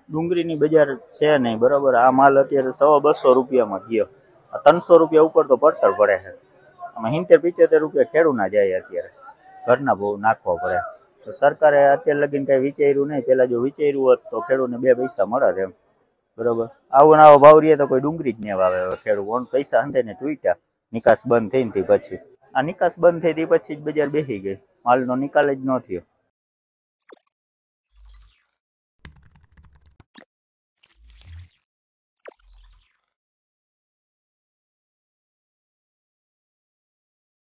ડુંગળીની બજાર છે નહીં બરાબર. આ માલ અત્યારે 250 રૂપિયામાં ગયો. 300 રૂપિયા ઉપર તો પડતર પડે છે. આમાં 70-75 રૂપિયા ખેડૂના જાય અત્યારે, ઘરના બહુ નાખવા પડે. તો સરકારે અત્યારે લગીને કંઈ વિચાર્યું નહીં. પહેલાં જો વિચાર્યું હોત તો ખેડૂતને 2 પૈસા મળે એમ બરાબર. આવો ભાવ રહીએ તો કોઈ ડુંગળી જ નહીં વાવે. ખેડૂત કોણ પૈસા અંધાઈને તૂટ્યા, નિકાસ બંધ થઈને પછી. આ નિકાસ બંધ થઈ પછી જ બજાર બેસી ગઈ, માલનો નિકાલ જ ન થયો.